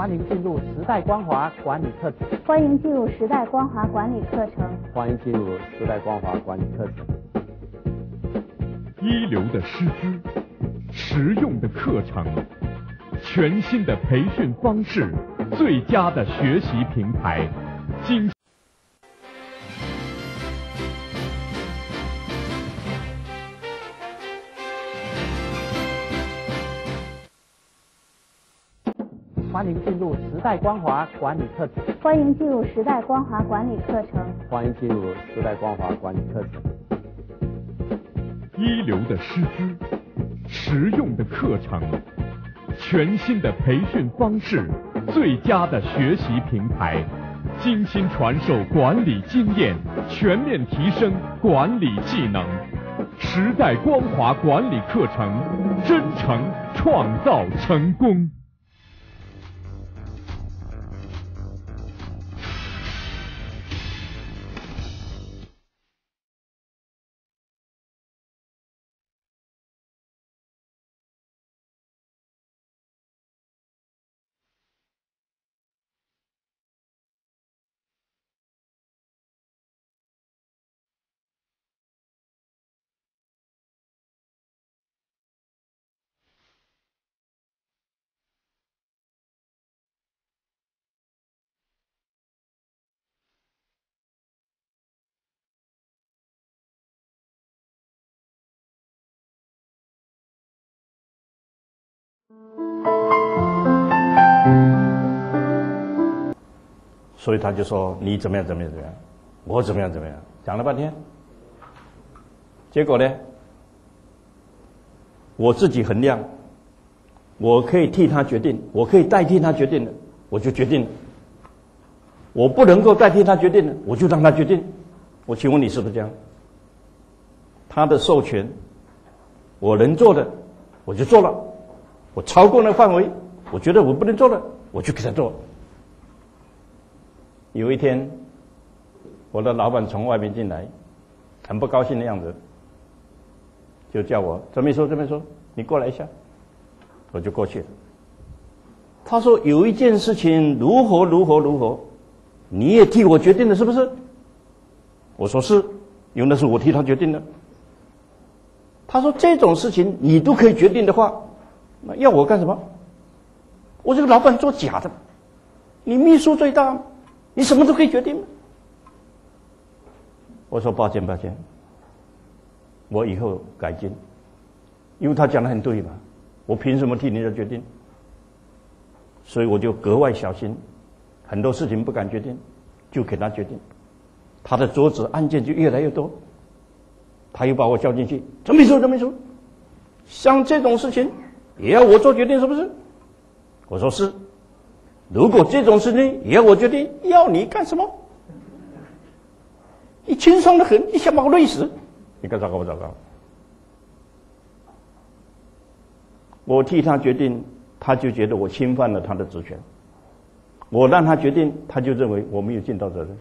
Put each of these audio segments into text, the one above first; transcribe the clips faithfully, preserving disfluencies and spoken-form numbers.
欢迎进入时代光华管理课程。 欢迎进入时代光华管理课程。 欢迎进入时代光华管理课程。 一流的师资，实用的课程，全新的培训方式，最佳的学习平台，精。 欢迎进入时代光华管理课程。 欢迎进入时代光华管理课程。 欢迎进入时代光华管理课程。 一流的师资，实用的课程，全新的培训方式，最佳的学习平台，精心传授管理经验，全面提升管理技能。时代光华管理课程，真诚创造成功。 所以他就说你怎么样怎么样怎么样，我怎么样怎么样，讲了半天，结果呢，我自己衡量，我可以替他决定，我可以代替他决定的，我就决定了。我不能够代替他决定的，我就让他决定。我请问你是不是这样？他的授权，我能做的我就做了，我超过那范围，我觉得我不能做了，我就给他做。有一天，我的老板从外面进来，很不高兴的样子，就叫我这么说这么说，你过来一下，我就过去了。他说有一件事情如何如何如何，你也替我决定的是不是？我说是，因为那是我替他决定的。他说这种事情你都可以决定的话，那要我干什么？我这个老板做假的，你秘书最大，你什么都可以决定吗？我说抱歉抱歉，我以后改进，因为他讲得很对嘛，我凭什么替你的决定？所以我就格外小心，很多事情不敢决定，就给他决定。他的桌子案件就越来越多，他又把我叫进去，这么说这么说，像这种事情也要我做决定是不是？我说是。如果这种事情也要我决定，要你干什么？你轻松的很，你想把我累死？你看糟糕不糟糕？我替他决定，他就觉得我侵犯了他的职权；我让他决定，他就认为我没有尽到责任。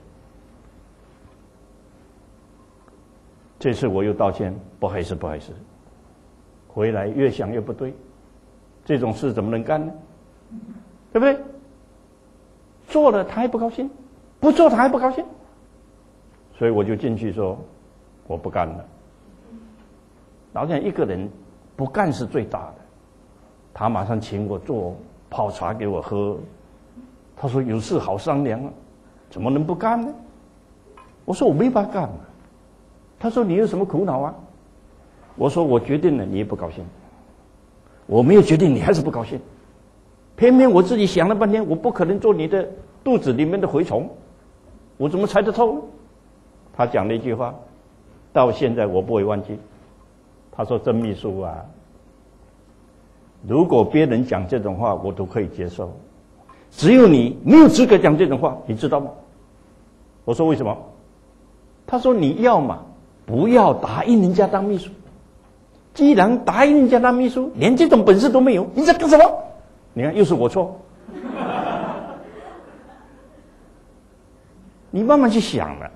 这次我又道歉，不好意思，不好意思。回来越想越不对，这种事怎么能干呢？对不对？做了他还不高兴，不做他还不高兴，所以我就进去说我不干了。老实讲，一个人不干是最大的。他马上请我做泡茶给我喝，他说有事好商量啊，怎么能不干呢？我说我没法干啊。他说你有什么苦恼啊？我说我决定了，你也不高兴；我没有决定，你还是不高兴。偏偏我自己想了半天，我不可能做你的肚子里面的蛔虫，我怎么猜得透呢？他讲了一句话，到现在我不会忘记。他说：“曾秘书啊，如果别人讲这种话，我都可以接受，只有你没有资格讲这种话，你知道吗？”我说：“为什么？”他说：“你要嘛，不要答应人家当秘书。既然答应人家当秘书，连这种本事都没有，你在干什么？”你看，又是我错。你慢慢去想了。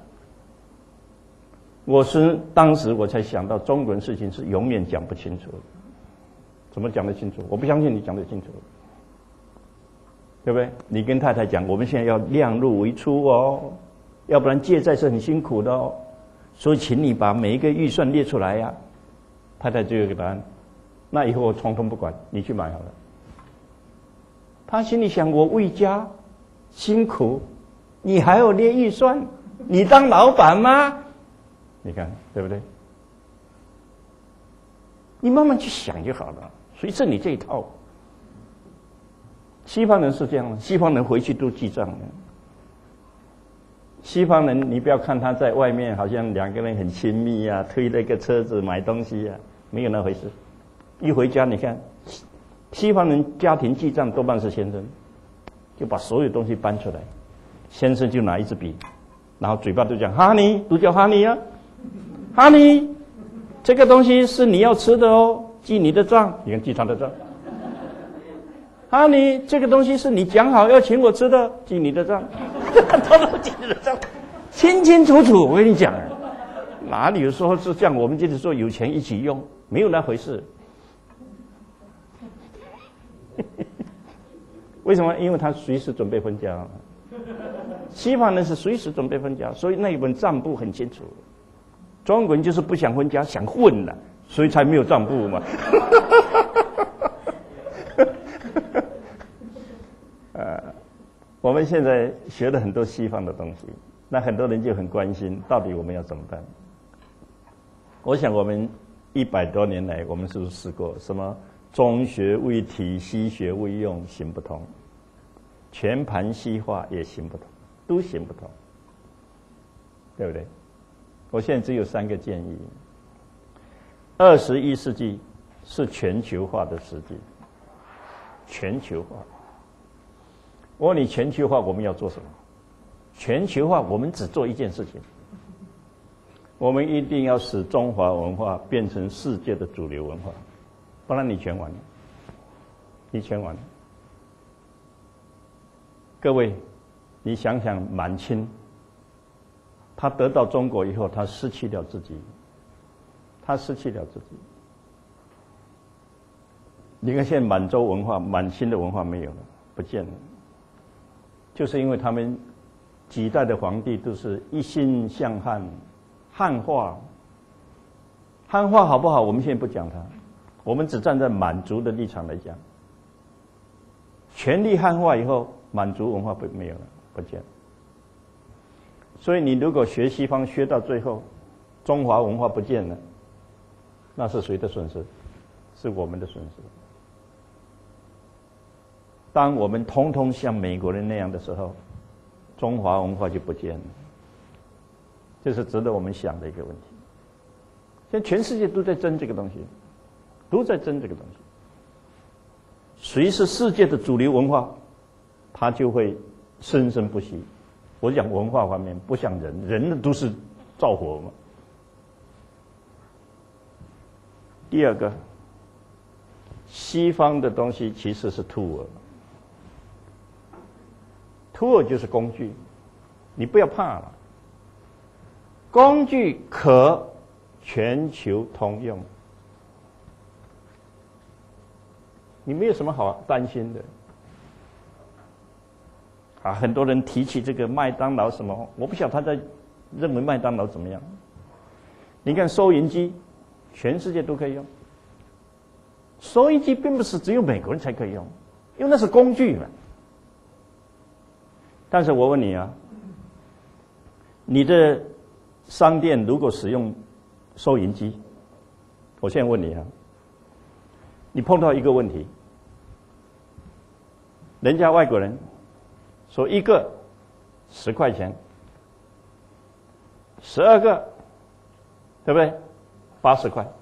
我是当时我才想到，中国人事情是永远讲不清楚的。怎么讲得清楚？我不相信你讲得清楚。 对不对？你跟太太讲，我们现在要量入为出哦，要不然借债是很辛苦的哦，所以请你把每一个预算列出来呀、啊。太太就有个答案，那以后我统统不管，你去买好了。他心里想，我为家辛苦，你还要列预算，你当老板吗？你看对不对？你慢慢去想就好了，谁是你这一套？西方人是这样的，西方人回去都记账的。西方人，你不要看他在外面好像两个人很亲密啊，推了个车子买东西啊，没有那回事。一回家，你看西方人家庭记账多半是先生，就把所有东西搬出来，先生就拿一支笔，然后嘴巴都讲哈尼，都叫哈尼啊，哈尼，这个东西是你要吃的哦，记你的账，你看记他的账。哈尼，这个东西是你讲好要请我吃的，记你的账，都都记你的账，清清楚楚。我跟你讲，哪里有说是这样？我们就是说有钱一起用，没有那回事。为什么？因为他随时准备分家。西方人是随时准备分家，所以那一本账簿很清楚。中国人就是不想分家，想混了，所以才没有账簿嘛。呃，我们现在学了很多西方的东西，那很多人就很关心，到底我们要怎么办？我想我们一百多年来，我们是不是试过什么中学为体，西学为用，行不通；全盘西化也行不通，都行不通，对不对？我现在只有三个建议：二十一世纪是全球化的世纪，全球化。我问你，全球化我们要做什么？全球化我们只做一件事情，我们一定要使中华文化变成世界的主流文化，不然你全完了，你全完了。各位，你想想满清，他得到中国以后，他失去了自己，他失去了自己。你看现在满洲文化、满清的文化没有了，不见了。就是因为他们几代的皇帝都是一心向汉，汉化，汉化好不好？我们现在不讲它，我们只站在满族的立场来讲。全力汉化以后，满族文化不没有了，不见了。所以你如果学西方学到最后，中华文化不见了，那是谁的损失？是我们的损失。当我们通通像美国人那样的时候，中华文化就不见了，这是值得我们想的一个问题。现在全世界都在争这个东西，都在争这个东西。谁是世界的主流文化，它就会生生不息。我讲文化方面，不像人，人都是造火嘛。第二个，西方的东西其实是 tool。tool 就是工具，你不要怕了。工具可全球通用，你没有什么好担心的。啊，很多人提起这个麦当劳什么，我不晓得他在认为麦当劳怎么样。你看收银机，全世界都可以用。收银机并不是只有美国人才可以用，因为那是工具嘛。但是我问你啊，你的商店如果使用收银机，我现在问你啊，你碰到一个问题，人家外国人说一个十块钱，十二个，对不对？八十块，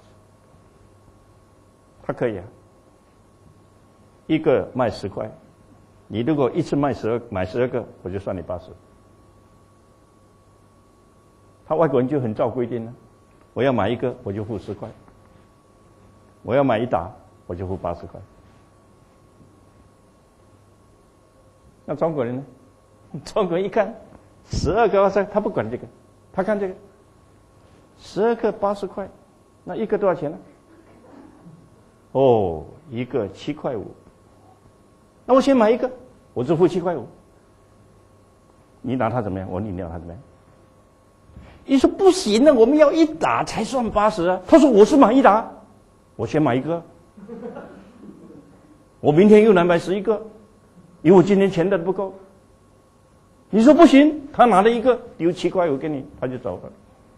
他可以啊，一个卖十块。你如果一次卖十二买十二个，我就算你八十。他外国人就很照规定了，我要买一个我就付十块，我要买一打我就付八十块。那中国人呢？中国人一看十二个八十，他不管这个，他看这个十二个八十块，那一个多少钱呢？哦，一个七块五。那我先买一个， 我只付七块五。你拿他怎么样？我说你拿他怎么样？你说不行啊，我们要一打才算八十啊。他说我是买一打，我先买一个，我明天又来买十一个，因为我今天钱的不够。你说不行，他拿了一个丢七块五给你，他就走了。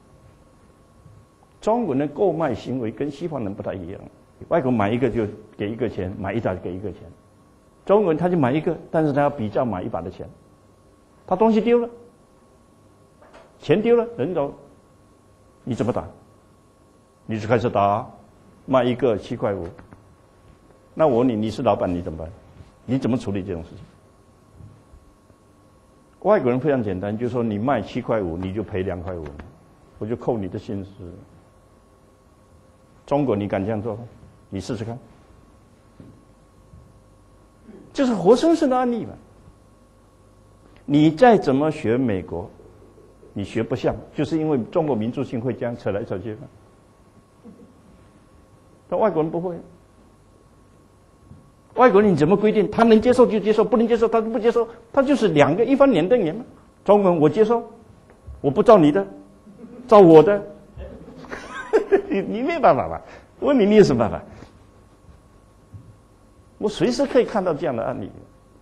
中国人的购买行为跟西方人不太一样，外国买一个就给一个钱，买一打就给一个钱。中国人他就买一个，但是他要比较买一把的钱，他东西丢了，钱丢了，人走，你怎么打？你就开始打，卖一个七块五。那我问你，你是老板，你怎么办？你怎么处理这种事情？外国人非常简单，就是说你卖七块五，你就赔两块五，我就扣你的薪资。中国你敢这样做吗？你试试看，这是活生生的案例嘛。你再怎么学美国，你学不像，就是因为中国民族性会这样扯来扯去嘛。但外国人不会，外国人你怎么规定？他能接受就接受，不能接受他就不接受，他就是两个一翻两瞪眼嘛。中国人我接受，我不照你的，照我的。你你没办法吧？问你你有什么办法？我随时可以看到这样的案例，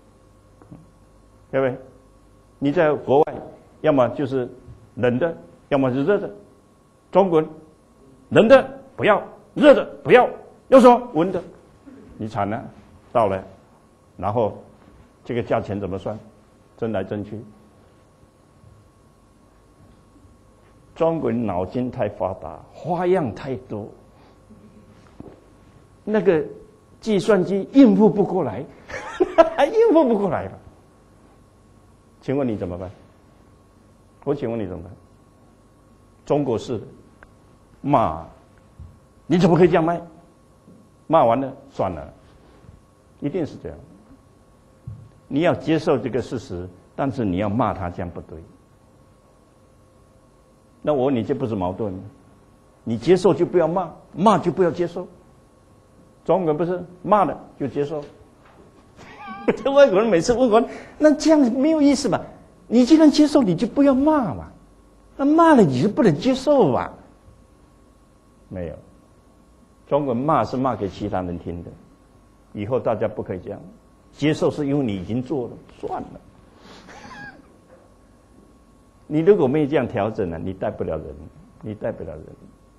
对不对？你在国外，要么就是冷的，要么是热的。中国人冷的不要，热的不要，要说温的，你惨了，到了，然后这个价钱怎么算？争来争去。中国人脑筋太发达，花样太多，那个计算机应付不过来，还应付不过来吧？请问你怎么办？我请问你怎么办？中国式的骂，你怎么可以这样卖？骂完了算了，一定是这样。你要接受这个事实，但是你要骂他这样不对。那我问你，这不是矛盾吗？你接受就不要骂，骂就不要接受。中国人不是骂了就接受，这外国人每次问我，那这样没有意思吧？你既然接受，你就不要骂嘛。那骂了你就不能接受吧？没有，中国人骂是骂给其他人听的，以后大家不可以这样。接受是因为你已经做了，算了。你如果没有这样调整呢，你带不了人，你带不了人。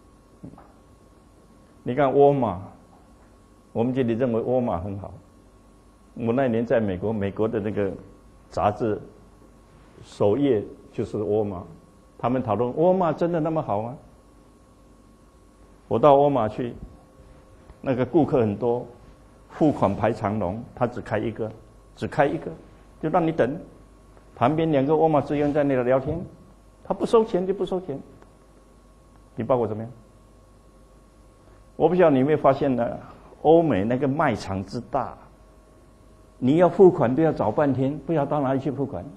你看沃尔玛，我们这里认为沃尔玛很好。我那年在美国，美国的那个杂志首页就是沃尔玛，他们讨论沃尔玛真的那么好吗？我到沃尔玛去，那个顾客很多，付款排长龙，他只开一个，只开一个，就让你等。旁边两个沃尔玛职员在那里聊天，他不收钱就不收钱。你报我怎么样？我不晓得你有没有发现呢？欧美那个卖场之大，你要付款都要找半天，不知道到哪里去付款。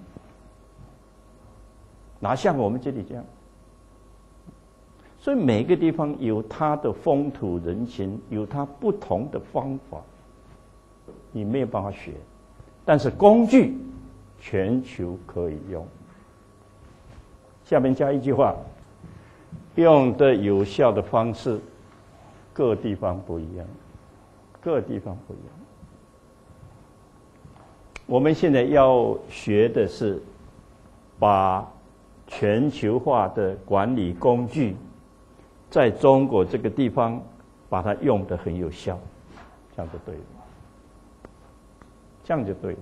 哪像我们这里这样？所以每个地方有它的风土人情，有它不同的方法，你没有办法学。但是工具全球可以用。下面加一句话：用的有效的方式，各地方不一样，各地方不一样。我们现在要学的是把全球化的管理工具，在中国这个地方把它用得很有效，这样就对了，这样就对了。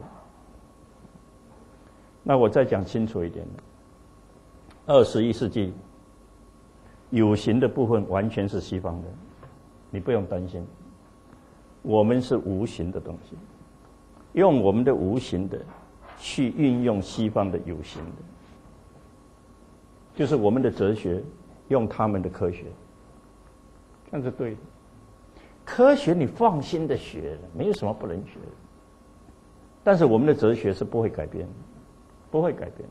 那我再讲清楚一点，二十一世纪有形的部分完全是西方的，你不用担心。我们是无形的东西，用我们的无形的去运用西方的有形的，就是我们的哲学用他们的科学，这样是对的。科学你放心的学，没有什么不能学的。但是我们的哲学是不会改变的，不会改变。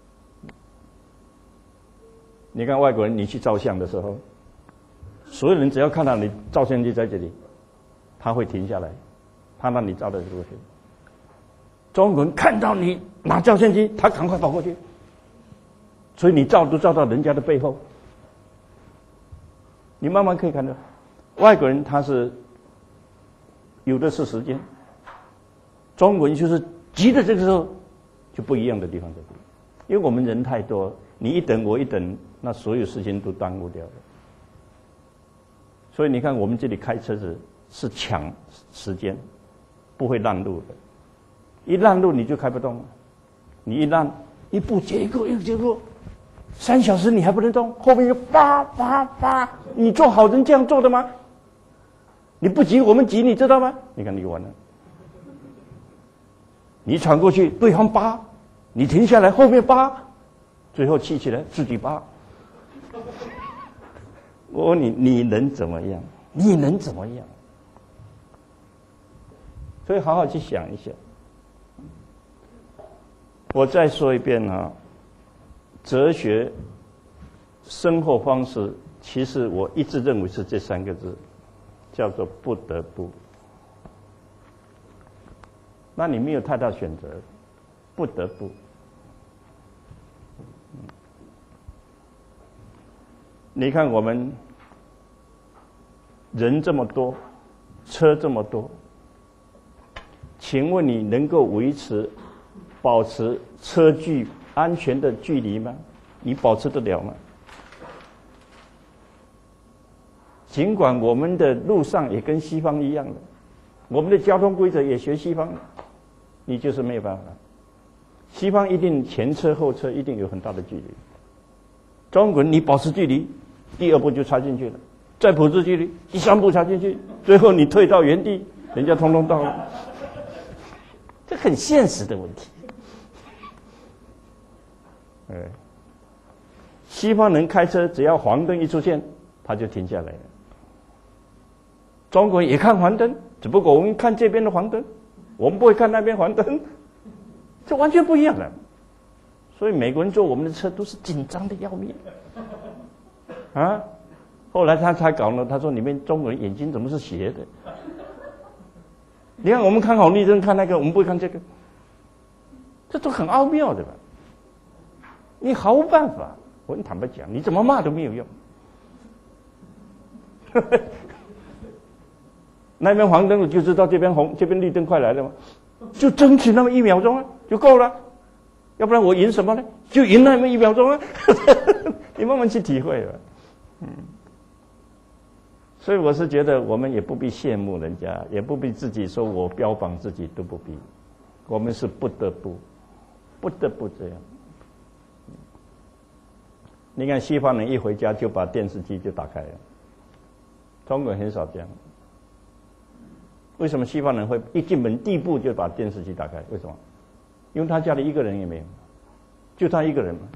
你看外国人，你去照相的时候，所有人只要看到你照相机在这里，他会停下来，他让你照的出去。 中国人看到你拿照相机，他赶快跑过去，所以你照都照到人家的背后。你慢慢可以看到，外国人他是有的是时间，中国人就是急的这个时候就不一样的地方在这里，因为我们人太多，你一等我一等，那所有事情都耽误掉了。所以你看，我们这里开车子是抢时间，不会让路的。一让路你就开不动了，你一让一步接一个，一步接一个，三小时你还不能动，后面就叭叭叭。你做好人这样做的吗？你不急我们急，你知道吗？你看你完了，你闯过去，对方扒，你停下来，后面扒，最后气起来自己扒。我问你，你能怎么样？你能怎么样？所以好好去想一想。我再说一遍啊，哲学、生活方式，其实我一直认为是这三个字，叫做不得不。那你没有太大选择，不得不。你看我们人这么多，车这么多，请问你能够维持、保持车距安全的距离吗？你保持得了吗？尽管我们的路上也跟西方一样的，我们的交通规则也学西方，你就是没有办法。西方一定前车后车一定有很大的距离，中国人你保持距离，第二步就插进去了，再保持距离，第三步插进去，最后你退到原地，人家通通到了。这很现实的问题。哎，西方人开车只要黄灯一出现，他就停下来了。中国人也看黄灯，只不过我们看这边的黄灯，我们不会看那边黄灯，这完全不一样了。所以美国人坐我们的车都是紧张的要命啊！后来他才搞呢，他说你们中国人眼睛怎么是斜的？你看我们看红绿灯看那个，我们不会看这个，这都很奥妙的吧？你毫无办法，我很坦白讲，你怎么骂都没有用。那边黄灯我就知道这边红，这边绿灯快来了嘛，就争取那么一秒钟啊，就够了。要不然我赢什么呢？就赢那么一秒钟啊！你慢慢去体会吧。嗯，所以我是觉得我们也不必羡慕人家，也不必自己说我标榜自己，都不必。我们是不得不，不得不这样。你看西方人一回家就把电视机就打开了，中国人很少这样。为什么西方人会一进门第一步就把电视机打开？为什么？因为他家里一个人也没有，就他一个人嘛，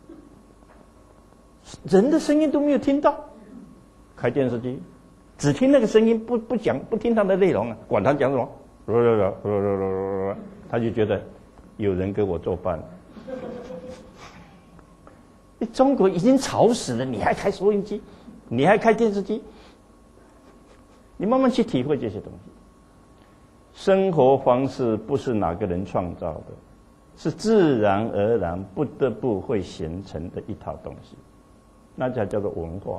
人的声音都没有听到，开电视机，只听那个声音，不不讲，不听他的内容啊，管他讲什么，他就觉得有人给我作伴。中国已经吵死了，你还开收音机，你还开电视机，你慢慢去体会这些东西。生活方式不是哪个人创造的，是自然而然不得不会形成的一套东西，那才叫做文化。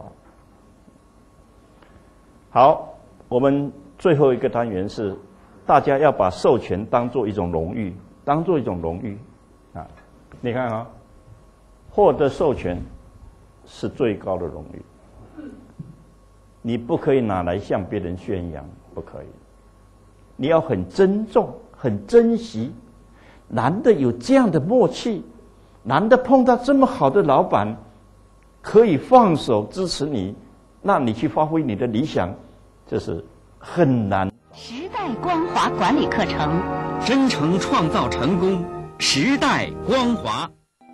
好，我们最后一个单元是大家要把授权当做一种荣誉，当做一种荣誉啊！你看啊，获得授权是最高的荣誉，你不可以拿来向别人宣扬，不可以。你要很珍重、很珍惜，难得有这样的默契，难得碰到这么好的老板，可以放手支持你，让你去发挥你的理想，这是很难。 时代光华管理课程， 真诚创造成功，时代光华。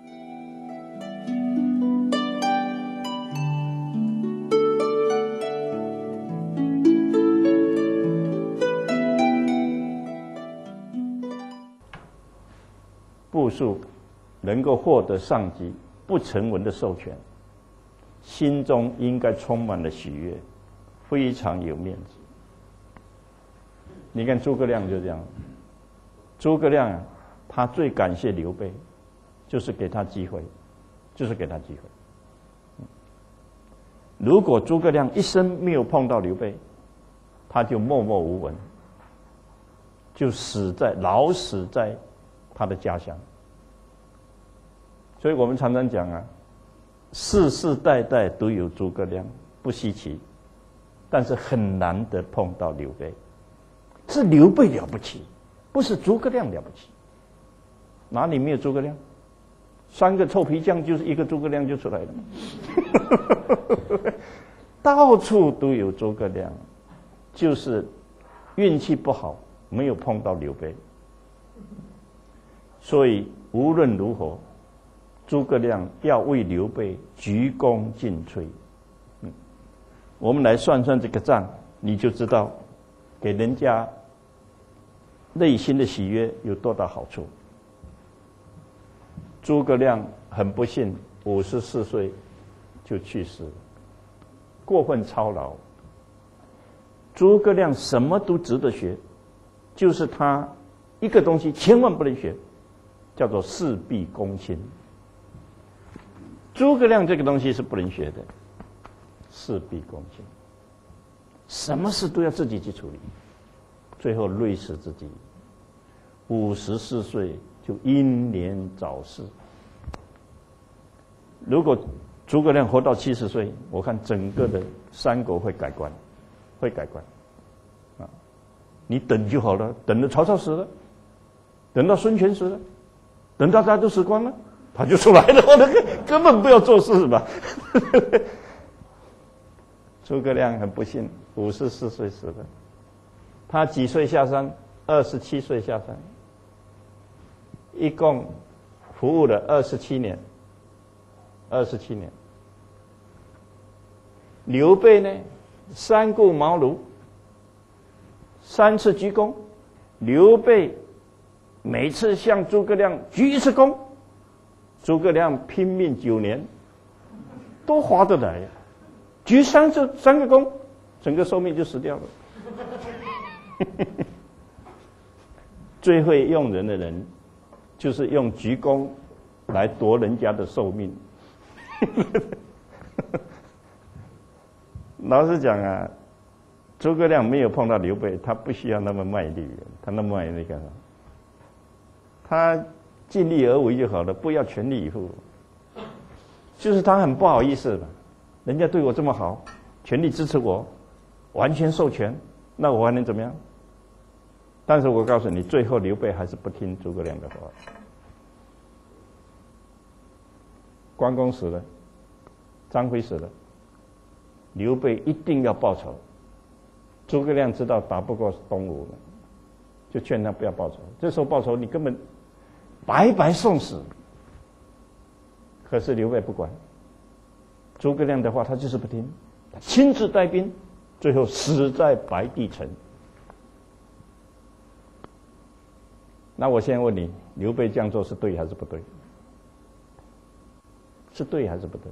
部属能够获得上级不成文的授权，心中应该充满了喜悦，非常有面子。你看诸葛亮就这样，诸葛亮啊， 他最感谢刘备，就是给他机会，就是给他机会。如果诸葛亮一生没有碰到刘备，他就默默无闻，就死在老死在他的家乡。所以我们常常讲啊，世世代代都有诸葛亮，不稀奇，但是很难得碰到刘备。是刘备了不起，不是诸葛亮了不起。哪里没有诸葛亮？三个臭皮匠就是一个诸葛亮就出来了嘛。到处都有诸葛亮，就是运气不好，没有碰到刘备。所以无论如何，诸葛亮要为刘备鞠躬尽瘁。嗯，我们来算算这个账，你就知道给人家内心的喜悦有多大好处。诸葛亮很不幸，五十四岁就去世了，过分操劳。诸葛亮什么都值得学，就是他一个东西千万不能学，叫做事必躬亲。诸葛亮这个东西是不能学的，事必躬亲，什么事都要自己去处理，最后累死自己。五十四岁就英年早逝。如果诸葛亮活到七十岁，我看整个的三国会改观，会改观。啊，你等就好了，等到曹操死了，等到孙权死了，等到大家都死光了，他就出来了，我的根本不要做事吧。诸葛亮很不幸，五十四岁死了。他几岁下山？二十七岁下山，一共服务了二十七年。二十七年。刘备呢，三顾茅庐，三次鞠躬。刘备每次向诸葛亮鞠一次躬，诸葛亮拼命九年，多划得来呀！鞠三次三个躬，整个寿命就死掉了。最会用人的人，就是用鞠躬来夺人家的寿命。老实讲啊，诸葛亮没有碰到刘备，他不需要那么卖力，他那么卖力干啥？他尽力而为就好了，不要全力以赴。就是他很不好意思吧，人家对我这么好，全力支持我，完全授权，那我还能怎么样？但是我告诉你，最后刘备还是不听诸葛亮的话。关公死了，张飞死了，刘备一定要报仇。诸葛亮知道打不过东吴了，就劝他不要报仇。这时候报仇，你根本白白送死。可是刘备不管，诸葛亮的话他就是不听，他亲自带兵，最后死在白帝城。那我现在问你，刘备这样做是对还是不对？是对还是不对？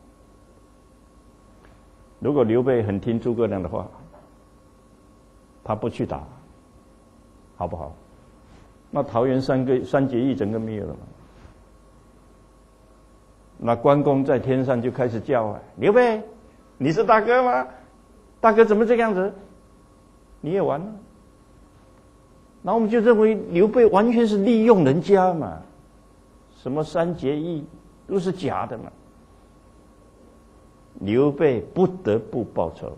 如果刘备很听诸葛亮的话，他不去打，好不好？那桃园三个三结义整个没有了嘛？那关公在天上就开始叫啊，刘备，你是大哥吗？大哥怎么这个样子？你也完了。然后我们就认为刘备完全是利用人家嘛，什么三结义都是假的嘛。刘备不得不报仇，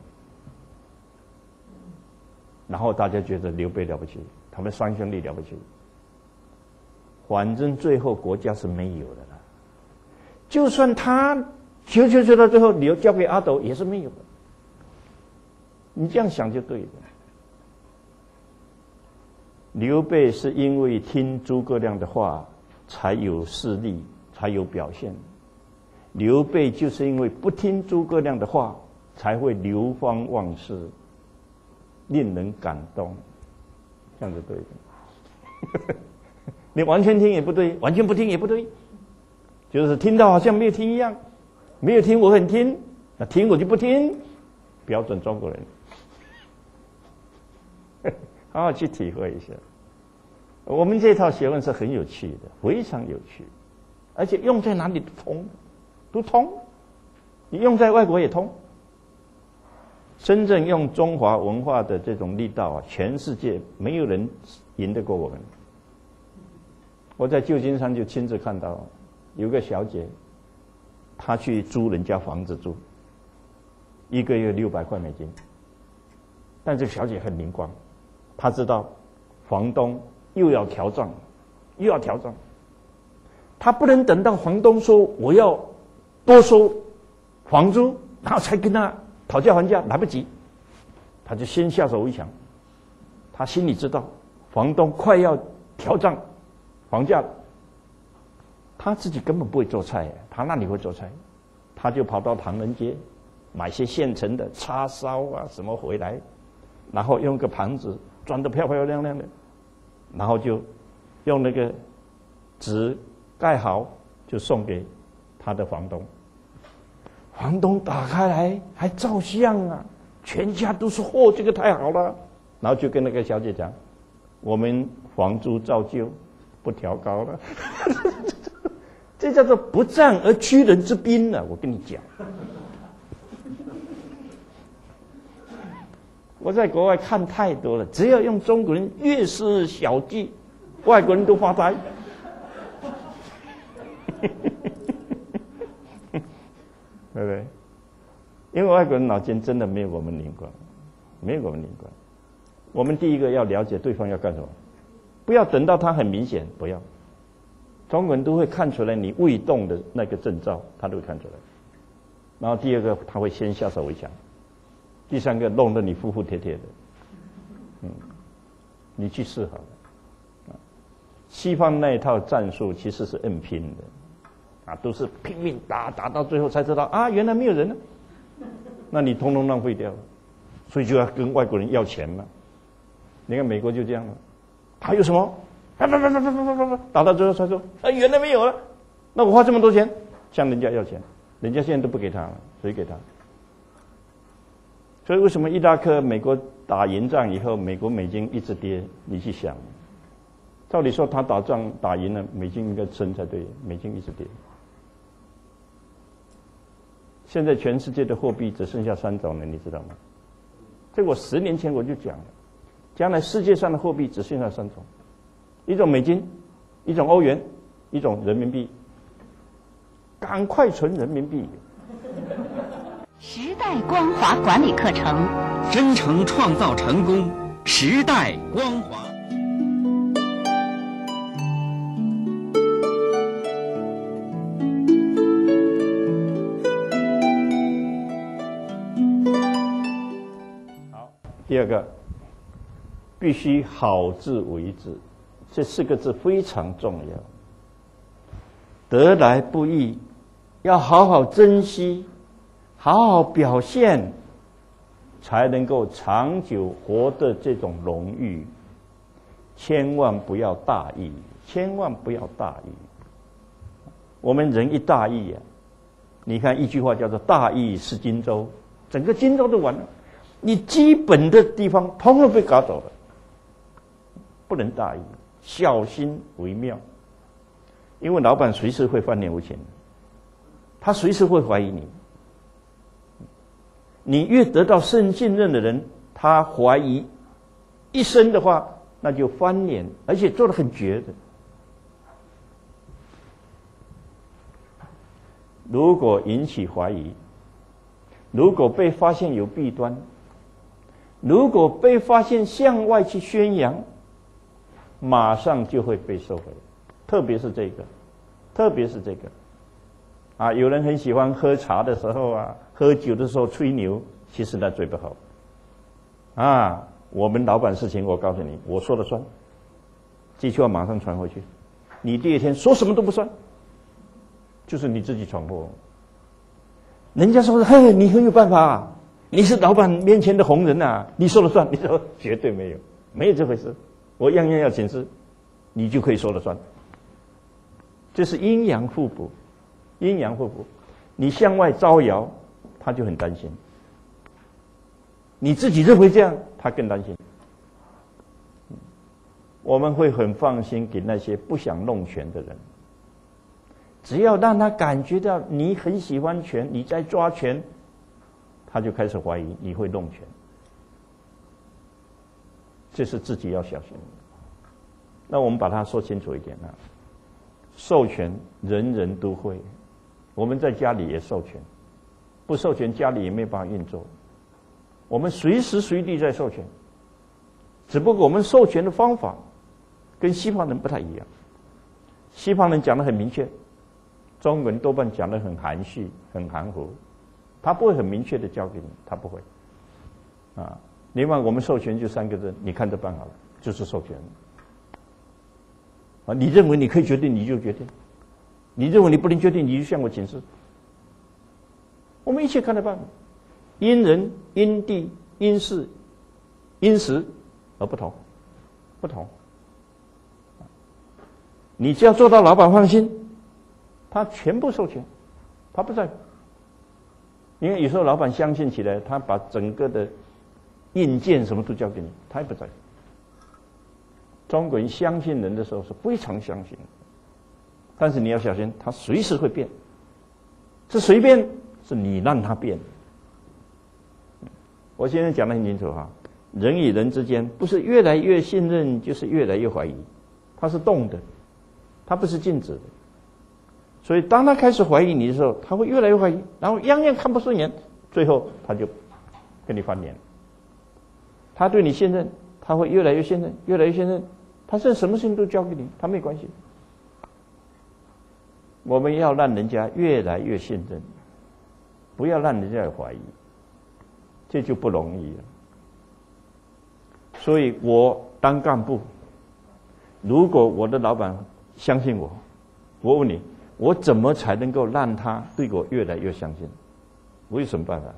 然后大家觉得刘备了不起，他们三兄弟了不起，反正最后国家是没有的了。就算他求求求到最后留交给阿斗也是没有的。你这样想就对了。刘备是因为听诸葛亮的话才有势力，才有表现。刘备就是因为不听诸葛亮的话，才会流芳忘世，令人感动。这样就对了。你完全听也不对，完全不听也不对，就是听到好像没有听一样，没有听我很听，那听我就不听，标准中国人。好好去体会一下。 我们这套学问是很有趣的，非常有趣，而且用在哪里都通，都通。你用在外国也通。真正用中华文化的这种力道啊，全世界没有人赢得过我们。我在旧金山就亲自看到，有个小姐，她去租人家房子住，一个月六百块美金。但这个小姐很灵光，她知道房东又要调账，又要调账，她不能等到房东说我要多收房租，然后才跟他讨价还价，来不及，他就先下手为强。他心里知道房东快要调涨房价了，他自己根本不会做菜，他哪里会做菜？他就跑到唐人街买些现成的叉烧啊什么回来，然后用个盘子装得漂漂亮亮的，然后就用那个纸盖好，就送给他的房东。房东打开来还照相啊，全家都说哦，这个太好了。然后就跟那个小姐讲，我们房租照旧，不调高了。这叫做不战而屈人之兵呢、啊！我跟你讲，我在国外看太多了，只要用中国人越是小计，外国人都发呆。对不对？因为外国人脑筋真的没有我们灵光，没有我们灵光。我们第一个要了解对方要干什么，不要等到他很明显，不要。中国人都会看出来你未动的那个征兆，他都会看出来。然后第二个，他会先下手为强。第三个，弄得你服服帖帖的。嗯，你去试好了。西方那一套战术其实是硬拼的。啊，都是拼命打，打到最后才知道啊，原来没有人呢。那你通通浪费掉了，所以就要跟外国人要钱嘛。你看美国就这样了，还有什么？啪啪啪啪啪啪啪啪，打到最后才说啊，原来没有了。那我花这么多钱向人家要钱，人家现在都不给他了，谁给他？所以为什么伊拉克美国打赢仗以后，美国美金一直跌？你去想，照理说他打仗打赢了，美金应该升才对，美金一直跌。现在全世界的货币只剩下三种了，你知道吗？这我十年前我就讲了，将来世界上的货币只剩下三种，一种美金，一种欧元，一种人民币。赶快存人民币！ 时代光华管理课程， 真诚创造成功，时代光华。 第二个，必须好自为之，这四个字非常重要。得来不易，要好好珍惜，好好表现，才能够长久活得这种荣誉。千万不要大意，千万不要大意。我们人一大意啊，你看一句话叫做“大意失荆州”，整个荆州都完了。你基本的地方统统被搞走了，不能大意，小心为妙。因为老板随时会翻脸无情，他随时会怀疑你。你越得到甚信任的人，他怀疑一生的话，那就翻脸，而且做得很绝的。如果引起怀疑，如果被发现有弊端，如果被发现向外去宣扬，马上就会被收回。特别是这个，特别是这个，啊，有人很喜欢喝茶的时候啊，喝酒的时候吹牛，其实那最不好。啊，我们老板事情，我告诉你，我说了算。这句话马上传回去，你第二天说什么都不算，就是你自己闯祸。人家说，嘿，你很有办法啊。你是老板面前的红人啊，你说了算。你说绝对没有，没有这回事。我样样要请示，你就可以说了算。这是阴阳互补，阴阳互补。你向外招摇，他就很担心；你自己认为这样，他更担心。 我们会很放心给那些不想弄权的人。只要让他感觉到你很喜欢权，你在抓权，他就开始怀疑你会弄权。这是自己要小心的。那我们把它说清楚一点啊，授权人人都会，我们在家里也授权，不授权家里也没办法运作。我们随时随地在授权，只不过我们授权的方法跟西方人不太一样。西方人讲得很明确，中国人多半讲得很含蓄、很含糊，他不会很明确的教给你，他不会。啊，另外我们授权就三个字，你看着办好了，就是授权。啊，你认为你可以决定，你就决定；你认为你不能决定，你就向我请示。我们一切看着办，因人、因地、因事、因时而不同，不同。你只要做到老板放心，他全部授权，他不在乎。因为有时候老板相信起来，他把整个的硬件什么都交给你，他也不在乎。中国人相信人的时候是非常相信的，但是你要小心，他随时会变。是谁变？是你让他变。我现在讲得很清楚哈，人与人之间不是越来越信任，就是越来越怀疑，它是动的，它不是静止的。所以当他开始怀疑你的时候，他会越来越怀疑，然后样样看不顺眼，最后他就跟你翻脸。他对你信任，他会越来越信任，越来越信任，他现在什么事情都交给你，他没关系。我们要让人家越来越信任，不要让人家有怀疑，这就不容易了。所以我当干部，如果我的老板相信我，我问你，我怎么才能够让他对我越来越相信？我有什么办法？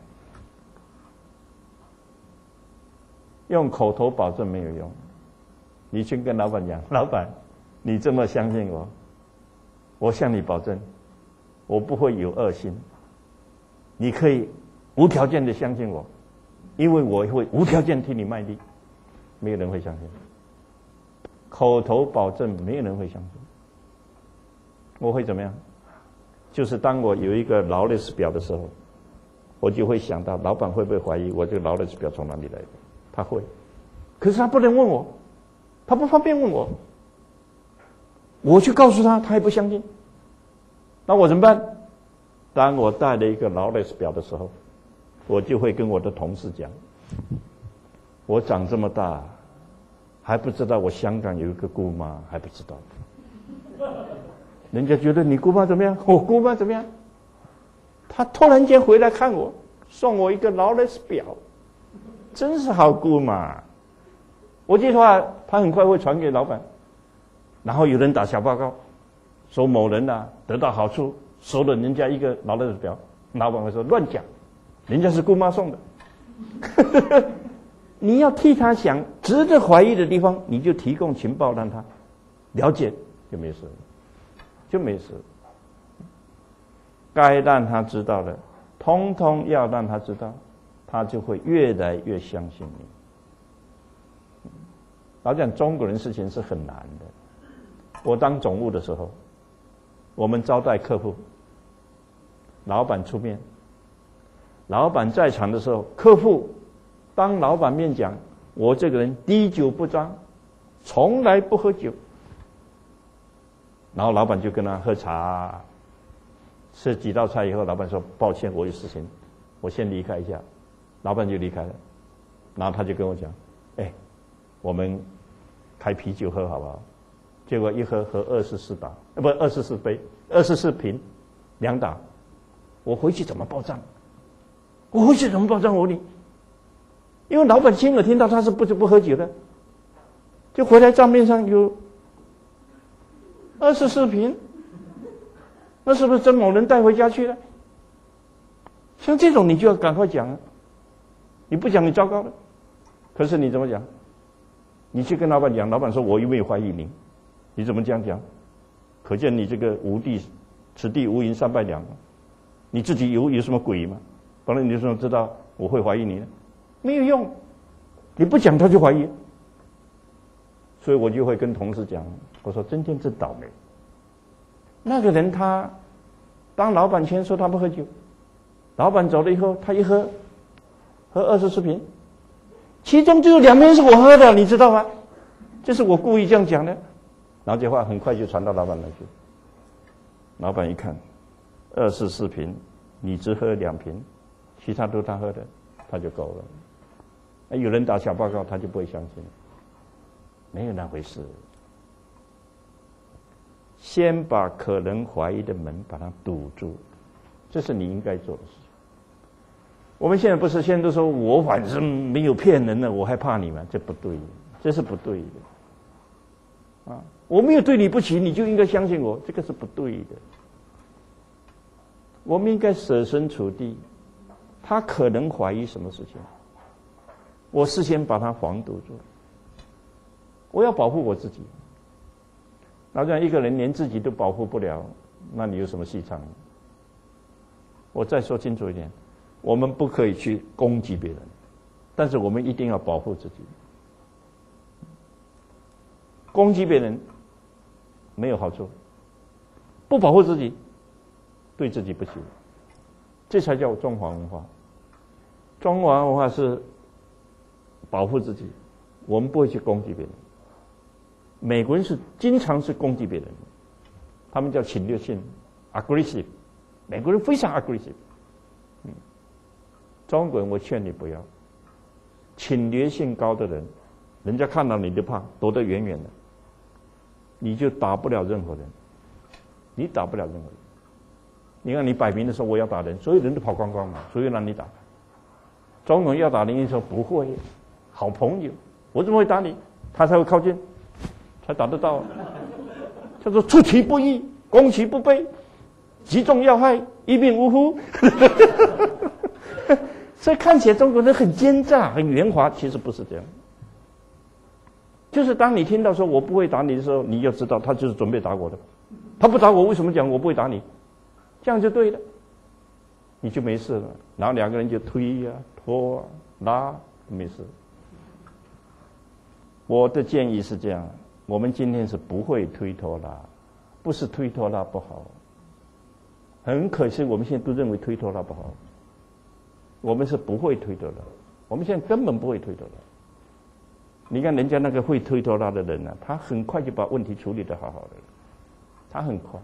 用口头保证没有用，你去跟老板讲，老板，你这么相信我，我向你保证，我不会有恶心，你可以无条件的相信我，因为我会无条件替你卖力。没有人会相信，口头保证没有人会相信。我会怎么样？就是当我有一个劳累史表的时候，我就会想到老板会不会怀疑我这个劳累史表从哪里来的？他会，可是他不能问我，他不方便问我，我去告诉他，他也不相信。那我怎么办？当我带了一个劳累史表的时候，我就会跟我的同事讲，我长这么大还不知道我香港有一个姑妈，还不知道。人家觉得你姑妈怎么样？我姑妈怎么样？他突然间回来看我，送我一个劳累史表，真是好姑妈。我这句话他很快会传给老板，然后有人打小报告，说某人啊得到好处，收了人家一个劳累史表，老板会说乱讲，人家是姑妈送的。你要替他想值得怀疑的地方，你就提供情报让他了解，就没事了，就没事了。该让他知道的，通通要让他知道，他就会越来越相信你。老讲中国人事情是很难的。我当总务的时候，我们招待客户，老板出面，老板在场的时候，客户当老板面讲，我这个人滴酒不沾，从来不喝酒。然后老板就跟他喝茶，吃几道菜以后，老板说抱歉，我有事情，我先离开一下。老板就离开了，然后他就跟我讲，哎，我们开啤酒喝好不好？结果一喝喝二十四打，呃不二十四杯，二十四瓶，两打。我回去怎么报账？我回去怎么报账？我问你，因为老板亲耳听到他是不不喝酒的，就回来账面上有二十四瓶，那是不是曾某人带回家去了？像这种你就要赶快讲啊！你不讲你糟糕了。可是你怎么讲？你去跟老板讲，老板说我有没有怀疑你？你怎么这样讲？可见你这个无地，此地无银三百两，你自己有有什么鬼吗？不然你就说知道我会怀疑你呢？没有用，你不讲他就怀疑。 所以我就会跟同事讲，我说今天真倒霉。那个人他当老板前说他不喝酒，老板走了以后，他一喝，喝二十四瓶，其中就有两瓶是我喝的，你知道吗？这是我故意这样讲的。然后这话很快就传到老板那去。老板一看，二十四瓶，你只喝两瓶，其他都他喝的，他就够了。有人打小报告，他就不会相信，没有那回事。先把可能怀疑的门把它堵住，这是你应该做的事情。我们现在不是现在都说我反正没有骗人的，我还怕你吗？这不对，这是不对的。啊，我没有对你不起，你就应该相信我，这个是不对的。我们应该设身处地，他可能怀疑什么事情，我事先把他防堵住。我要保护我自己。那这样一个人连自己都保护不了，那你有什么戏唱？我再说清楚一点，我们不可以去攻击别人，但是我们一定要保护自己。攻击别人没有好处，不保护自己，对自己不起。这才叫中华文化。中华文化是保护自己，我们不会去攻击别人。美国人是经常是攻击别人，他们叫侵略性 aggressive， 美国人非常 aggressive。嗯，中国人我劝你不要，侵略性高的人，人家看到你就怕，躲得远远的，你就打不了任何人，你打不了任何人。你看你摆明的时候我要打人，所有人都跑光光嘛，所以让你打。中国人要打人，你说不会，好朋友，我怎么会打你？他才会靠近。才打得到，叫做出其不意，攻其不备，击中要害，一命呜呼。所以看起来中国人很奸诈、很圆滑，其实不是这样。就是当你听到说我不会打你的时候，你要知道他就是准备打我的。他不打我，为什么讲我不会打你？这样就对了，你就没事了。然后两个人就推呀、啊、拖啊、拉，没事。我的建议是这样。我们今天是不会推拖拉，不是推拖拉不好，很可惜我们现在都认为推拖拉不好，我们是不会推拖拉，我们现在根本不会推拖拉。你看人家那个会推拖拉的人呢、啊，他很快就把问题处理得好好的，他很快。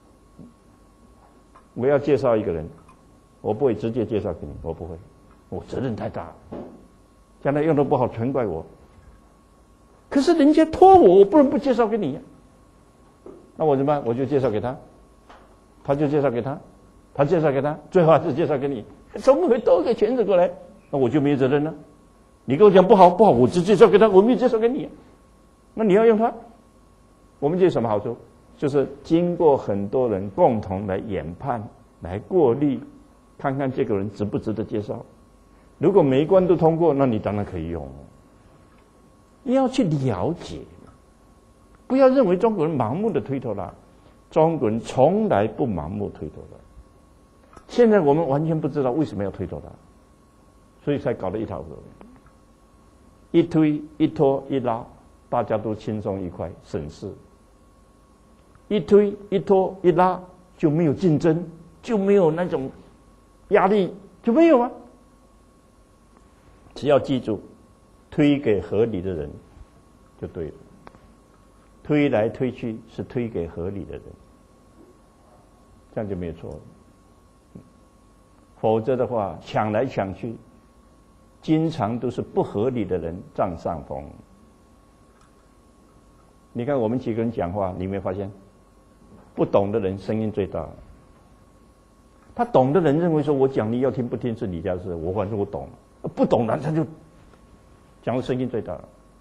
我要介绍一个人，我不会直接介绍给你，我不会，我责任太大，将来用得不好全怪我。可是人家托我，我不能不介绍给你呀、啊。那我怎么办？我就介绍给他，他就介绍给他，他介绍给他，最后还是介绍给你，怎么会兜个圈子过来？那我就没责任了。你跟我讲不好不好，我只介绍给他，我没有介绍给你、啊。那你要用他，我们就有什么好处？就是经过很多人共同来研判、来过滤，看看这个人值不值得介绍。如果每一关都通过，那你当然可以用。你要去了解，不要认为中国人盲目的推脱拉，中国人从来不盲目推脱拉。现在我们完全不知道为什么要推脱拉，所以才搞得一塌糊涂。一推一拖一拉，大家都轻松愉快省事。一推一拖一拉就没有竞争，就没有那种压力，就没有啊。只要记住。推给合理的人就对了，推来推去是推给合理的人，这样就没有错了。否则的话，抢来抢去，经常都是不合理的人占上风。你看我们几个人讲话，你有没有发现，不懂的人声音最大。他懂的人认为说我讲你要听不听是你家事，我反正我懂，不懂的他就。讲的声音最大。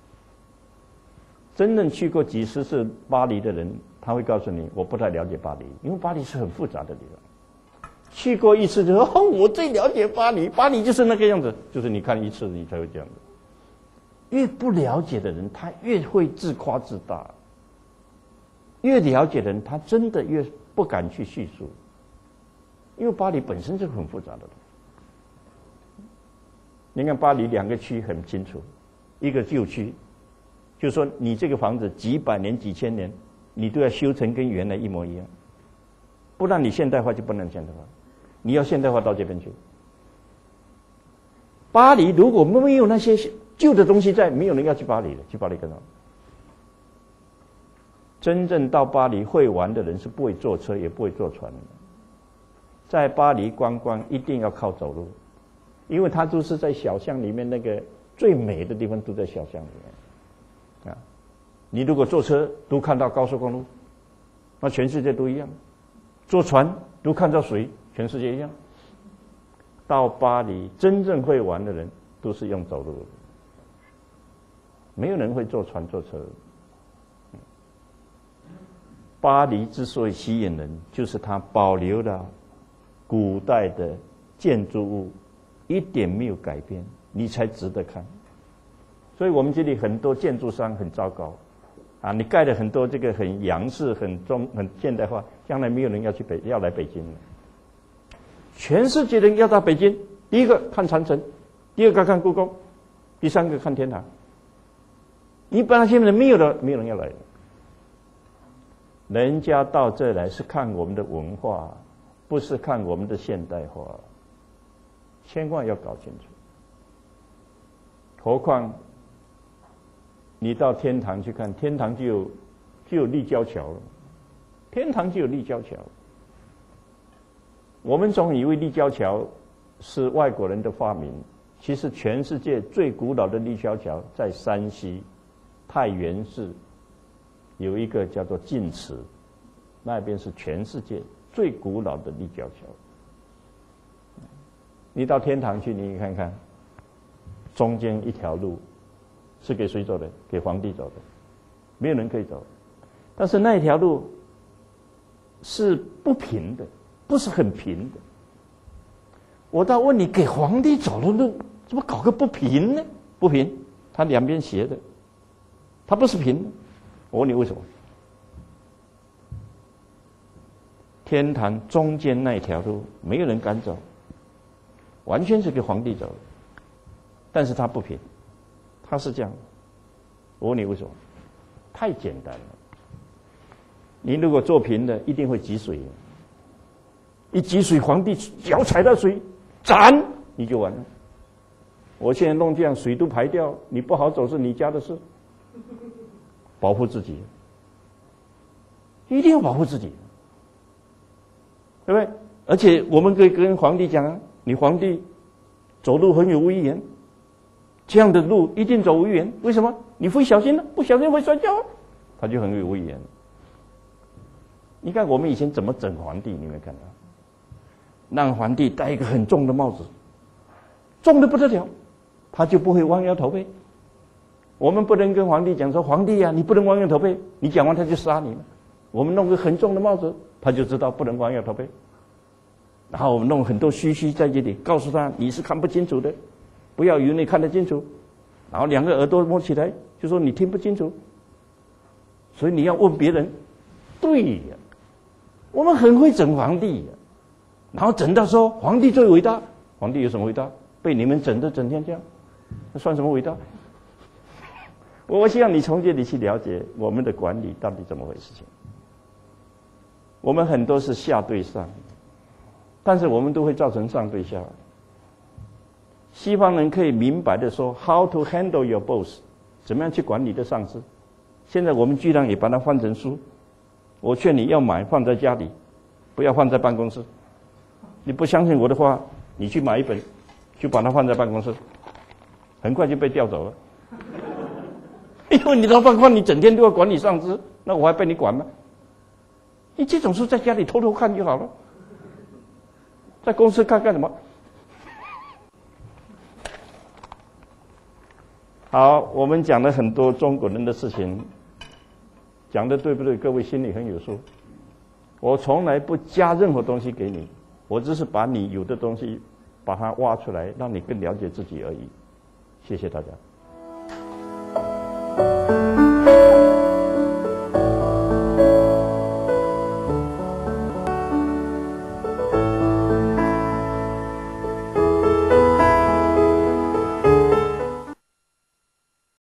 真正去过几十次巴黎的人，他会告诉你，我不太了解巴黎，因为巴黎是很复杂的地方。去过一次就说，哦，我最了解巴黎，巴黎就是那个样子，就是你看一次你才会这样子。越不了解的人，他越会自夸自大；越了解的人，他真的越不敢去叙述，因为巴黎本身就是很复杂的。你看巴黎两个区很清楚，一个旧区， 就是说你这个房子几百年、几千年，你都要修成跟原来一模一样，不然你现代化就不能现代化，你要现代化到这边去。巴黎如果没有那些旧的东西在，没有人要去巴黎的，去巴黎干嘛？真正到巴黎会玩的人是不会坐车也不会坐船的，在巴黎观光一定要靠走路，因为它都是在小巷里面，那个最美的地方都在小巷里面啊。你如果坐车都看到高速公路，那全世界都一样；坐船都看到水，全世界一样。到巴黎真正会玩的人都是用走路的，没有人会坐船坐车。巴黎之所以吸引人，就是它保留了古代的建筑物，一点没有改变，你才值得看。所以我们这里很多建筑商很糟糕啊，你盖了很多这个很洋式、很中、很现代化，将来没有人要去北要来北京了。全世界人要到北京，第一个看长城，第二个看故宫，第三个看天堂。你本来现在没有的，没有人要来的。人家到这来是看我们的文化，不是看我们的现代化，千万要搞清楚。何况你到天堂去看，天堂就有就有立交桥了，天堂就有立交桥。我们总以为立交桥是外国人的发明，其实全世界最古老的立交桥在山西太原市有一个叫做晋祠，那边是全世界最古老的立交桥。你到天堂去，你看看，中间一条路是给谁走的？给皇帝走的，没有人可以走。但是那一条路是不平的，不是很平的。我倒问你，给皇帝走的路怎么搞个不平呢？不平，它两边斜的，它不是平的。我问你为什么？天坛中间那一条路没有人敢走，完全是给皇帝走的，但是它不平，它是这样。我问你为什么？太简单了。你如果做平的，一定会积水，一积水，皇帝脚踩到水，斩你就完了。我现在弄这样，水都排掉，你不好走是你家的事。保护自己，一定要保护自己，对不对？而且我们可以跟皇帝讲啊，你皇帝走路很有威严，这样的路一定走威严。为什么？你会小心呢、啊？不小心会摔跤、啊，他就很有威严。你看我们以前怎么整皇帝，你有没有看到？让皇帝戴一个很重的帽子，重的不得了，他就不会弯腰驼背。我们不能跟皇帝讲说，皇帝啊，你不能弯腰驼背，你讲完他就杀你了。我们弄个很重的帽子，他就知道不能弯腰驼背。然后我们弄很多须须在这里，告诉他你是看不清楚的，不要以为你看得清楚。然后两个耳朵摸起来，就说你听不清楚，所以你要问别人。对呀，我们很会整皇帝呀，然后整到说皇帝最伟大，皇帝有什么伟大？被你们整得整天这样，那算什么伟大？我希望你从这里去了解我们的管理到底怎么回事情。我们很多是下对上，但是我们都会造成上对下。西方人可以明白的说 how to handle your boss， 怎么样去管理的上司。现在我们居然也把它换成书。我劝你要买放在家里，不要放在办公室。你不相信我的话，你去买一本，就把它放在办公室，很快就被调走了。因为你的状况，你整天都要管理上司，那我还被你管吗？你这种书在家里偷偷看就好了，在公司看干什么？好，我们讲了很多中国人的事情，讲的对不对？各位心里很有数。我从来不加任何东西给你，我只是把你有的东西把它挖出来，让你更了解自己而已。谢谢大家。